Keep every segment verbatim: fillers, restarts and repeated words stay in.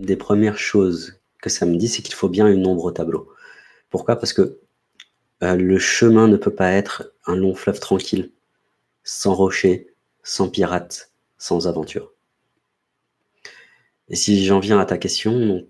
des premières choses que ça me dit, c'est qu'il faut bien une ombre au tableau. Pourquoi? Parce que euh, le chemin ne peut pas être un long fleuve tranquille, sans rochers, sans pirates, sans aventure. Et si j'en viens à ta question, donc,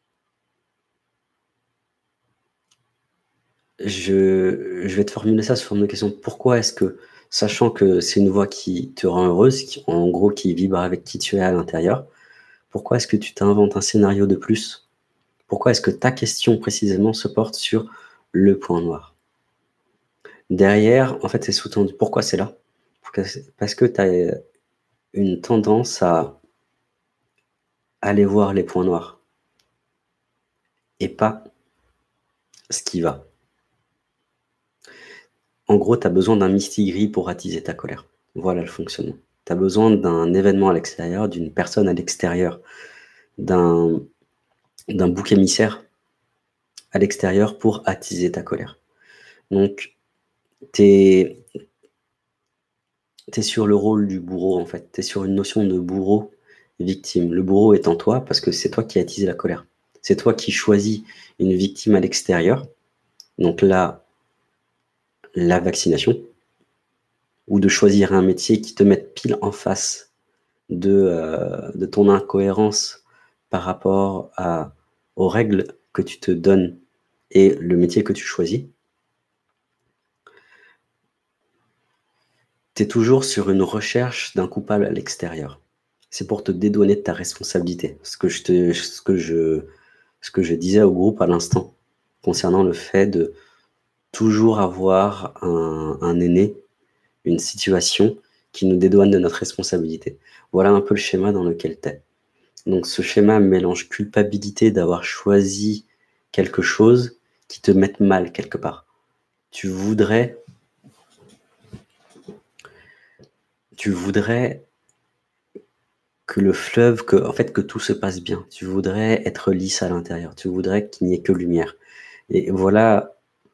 je, je vais te formuler ça sous forme de question. Pourquoi est-ce que, sachant que c'est une voix qui te rend heureuse, qui, en gros qui vibre avec qui tu es à l'intérieur, pourquoi est-ce que tu t'inventes un scénario de plus? Pourquoi est-ce que ta question précisément se porte sur le point noir? Derrière, en fait, c'est sous-tendu. Pourquoi c'est là? Parce que tu as une tendance à aller voir les points noirs et pas ce qui va. En gros, tu as besoin d'un mistigris pour attiser ta colère. Voilà le fonctionnement. Tu as besoin d'un événement à l'extérieur, d'une personne à l'extérieur, d'un d'un bouc émissaire à l'extérieur pour attiser ta colère. Donc, tu es, sur le rôle du bourreau, en fait. Tu es sur une notion de bourreau-victime. Le bourreau est en toi parce que c'est toi qui as attisé la colère. C'est toi qui choisis une victime à l'extérieur. Donc là, la vaccination, ou de choisir un métier qui te mette pile en face de, euh, de ton incohérence par rapport à, aux règles que tu te donnes et le métier que tu choisis. Tu es toujours sur une recherche d'un coupable à l'extérieur. C'est pour te dédouaner de ta responsabilité. Ce que je, te, ce que je, ce que je disais au groupe à l'instant, concernant le fait de toujours avoir un, un aîné, une situation qui nous dédouane de notre responsabilité. Voilà un peu le schéma dans lequel tu es. Donc ce schéma mélange culpabilité d'avoir choisi quelque chose qui te mette mal quelque part. Tu voudrais, tu voudrais que le fleuve, que, en fait, que tout se passe bien. Tu voudrais être lisse à l'intérieur. Tu voudrais qu'il n'y ait que lumière. Et voilà,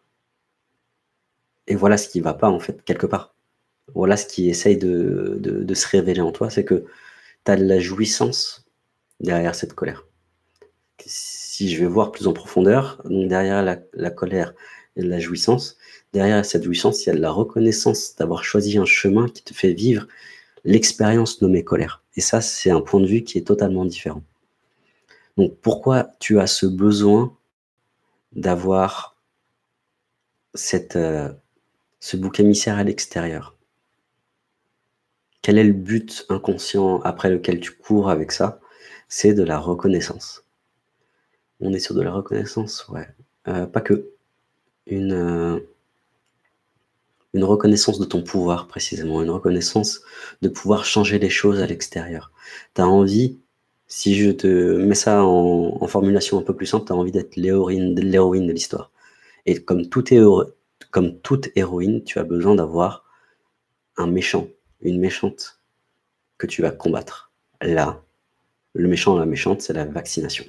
et voilà ce qui ne va pas, en fait, quelque part. Voilà ce qui essaye de, de, de se révéler en toi, c'est que tu as de la jouissance derrière cette colère. Si je vais voir plus en profondeur, donc derrière la, la colère et la jouissance, derrière cette jouissance, il y a de la reconnaissance d'avoir choisi un chemin qui te fait vivre l'expérience nommée colère. Et ça, c'est un point de vue qui est totalement différent. Donc pourquoi tu as ce besoin d'avoir cette, euh, ce bouc émissaire à l'extérieur? Quel est le but inconscient après lequel tu cours avec ça? C'est de la reconnaissance. On est sur de la reconnaissance, ouais. Euh, pas que. Une, euh, une reconnaissance de ton pouvoir, précisément. Une reconnaissance de pouvoir changer les choses à l'extérieur. Tu as envie, si je te mets ça en, en formulation un peu plus simple, tu as envie d'être l'héroïne de l'histoire. Et comme, tout est, comme toute héroïne, tu as besoin d'avoir un méchant, une méchante que tu vas combattre. Là, le méchant ou la méchante, c'est la vaccination.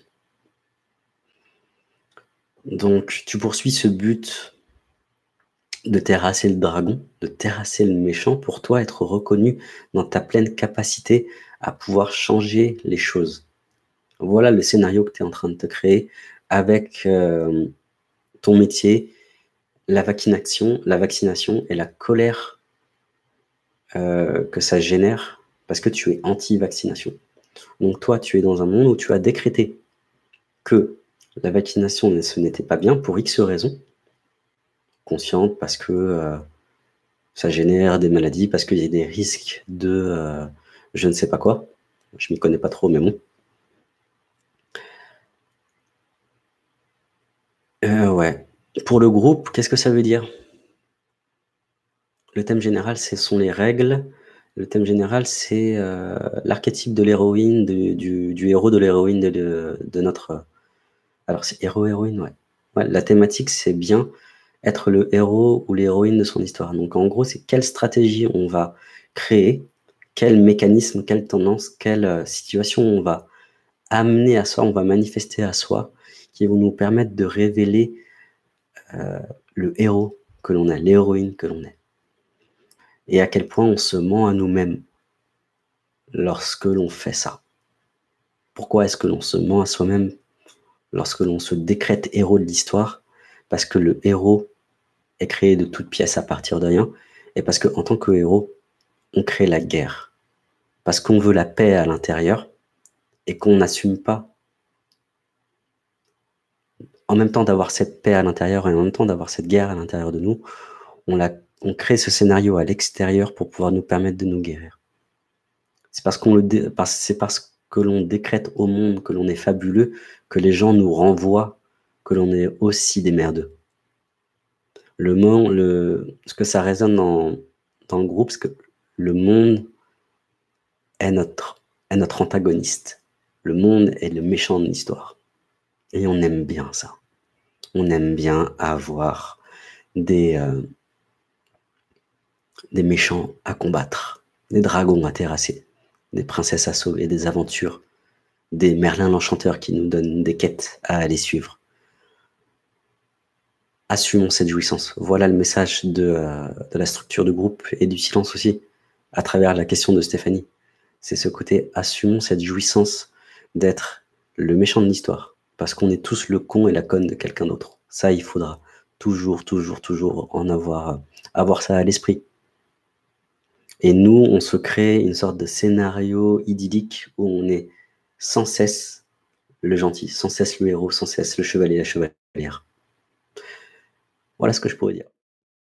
Donc, tu poursuis ce but de terrasser le dragon, de terrasser le méchant, pour toi être reconnu dans ta pleine capacité à pouvoir changer les choses. Voilà le scénario que tu es en train de te créer avec euh, ton métier, la vaccination, la vaccination et la colère euh, que ça génère parce que tu es anti-vaccination. Donc toi, tu es dans un monde où tu as décrété que la vaccination, ce n'était pas bien pour X raisons, consciente parce que euh, ça génère des maladies, parce qu'il y a des risques de euh, je ne sais pas quoi. Je m'y connais pas trop, mais bon. Euh, ouais. Pour le groupe, qu'est-ce que ça veut dire? Le thème général, ce sont les règles. Le thème général, c'est euh, l'archétype de l'héroïne, du, du, du héros de l'héroïne de, de, de notre... Alors, c'est héros-héroïne, ouais. Ouais. La thématique, c'est bien être le héros ou l'héroïne de son histoire. Donc, en gros, c'est quelle stratégie on va créer, quel mécanisme, quelle tendance, quelle euh, situation on va amener à soi, on va manifester à soi, qui vont nous permettre de révéler euh, le héros que l'on est, l'héroïne que l'on est. Et à quel point on se ment à nous-mêmes lorsque l'on fait ça. Pourquoi est-ce que l'on se ment à soi-même lorsque l'on se décrète héros de l'histoire? Parce que le héros est créé de toutes pièces à partir de rien, et parce qu'en tant que héros, on crée la guerre. Parce qu'on veut la paix à l'intérieur et qu'on n'assume pas en même temps d'avoir cette paix à l'intérieur et en même temps d'avoir cette guerre à l'intérieur de nous, on, la, on crée ce scénario à l'extérieur pour pouvoir nous permettre de nous guérir. C'est parce, qu'on le dé, c'est parce que l'on décrète au monde que l'on est fabuleux que les gens nous renvoient que l'on est aussi des merdeux. Le monde, le, ce que ça résonne dans, dans le groupe, c'est que le monde est notre, est notre antagoniste. Le monde est le méchant de l'histoire. Et on aime bien ça. On aime bien avoir des, euh, des méchants à combattre, des dragons à terrasser, des princesses à sauver, des aventures, des Merlin l'Enchanteur qui nous donnent des quêtes à aller suivre. Assumons cette jouissance. Voilà le message de, euh, de la structure de groupe et du silence aussi, à travers la question de Stéphanie. C'est ce côté, assumons cette jouissance d'être le méchant de l'histoire, parce qu'on est tous le con et la conne de quelqu'un d'autre. Ça, il faudra toujours, toujours, toujours en avoir, avoir ça à l'esprit. Et nous, on se crée une sorte de scénario idyllique où on est sans cesse le gentil, sans cesse le héros, sans cesse le chevalier, la chevalière. Voilà ce que je pourrais dire.